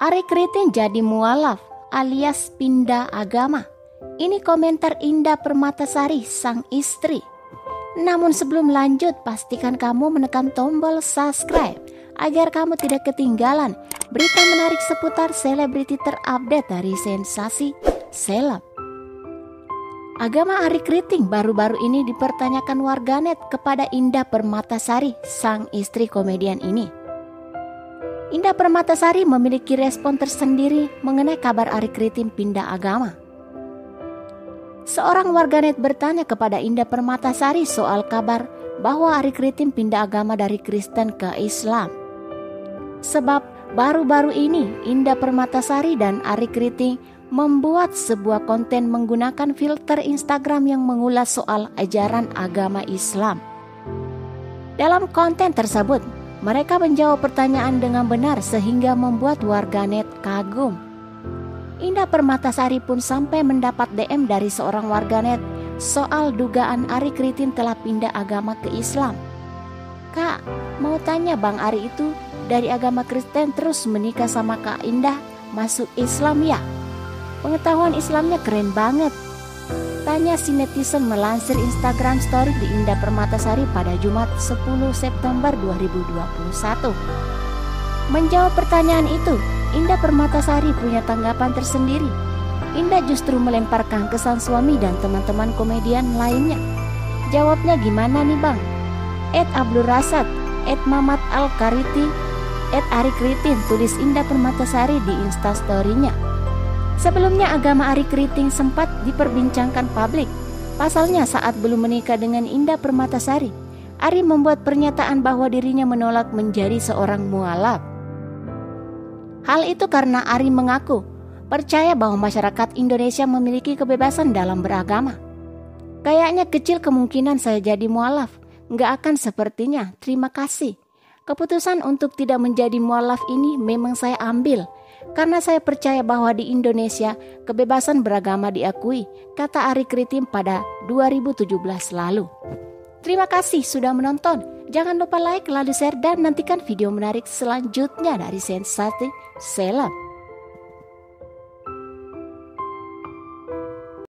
Ari Kriting jadi mualaf alias pindah agama. Ini komentar Indah Permatasari, sang istri. Namun sebelum lanjut, pastikan kamu menekan tombol subscribe agar kamu tidak ketinggalan berita menarik seputar selebriti terupdate dari sensasi seleb. Agama Ari Kriting baru-baru ini dipertanyakan warganet kepada Indah Permatasari, sang istri komedian ini. Indah Permatasari memiliki respon tersendiri mengenai kabar Ari Kriting pindah agama. Seorang warganet bertanya kepada Indah Permatasari soal kabar bahwa Ari Kriting pindah agama dari Kristen ke Islam. Sebab baru-baru ini Indah Permatasari dan Ari Kriting membuat sebuah konten menggunakan filter Instagram yang mengulas soal ajaran agama Islam. Dalam konten tersebut, mereka menjawab pertanyaan dengan benar sehingga membuat warganet kagum. Indah Permatasari pun sampai mendapat DM dari seorang warganet soal dugaan Ari Kriting telah pindah agama ke Islam. Kak, mau tanya Bang Ari itu dari agama Kristen terus menikah sama Kak Indah masuk Islam ya? Pengetahuan Islamnya keren banget. Tanya si netizen melansir Instagram story di Indah Permatasari pada Jumat 10 September 2021. Menjawab pertanyaan itu, Indah Permatasari punya tanggapan tersendiri. Indah justru melemparkan kesan suami dan teman-teman komedian lainnya. Jawabnya gimana nih bang? @Abdul Rasad, @Mamat Al-Kariti, @Ari Kriting, tulis Indah Permatasari di instastory-nya. Sebelumnya agama Ari Kriting sempat diperbincangkan publik. Pasalnya saat belum menikah dengan Indah Permatasari, Ari membuat pernyataan bahwa dirinya menolak menjadi seorang mualaf. Hal itu karena Ari mengaku percaya bahwa masyarakat Indonesia memiliki kebebasan dalam beragama. Kayaknya kecil kemungkinan saya jadi mualaf, nggak akan sepertinya, terima kasih. Keputusan untuk tidak menjadi mualaf ini memang saya ambil karena saya percaya bahwa di Indonesia kebebasan beragama diakui, kata Ari Kriting pada 2017 lalu. Terima kasih sudah menonton. Jangan lupa like, lalu share, dan nantikan video menarik selanjutnya dari Sensasi Seleb.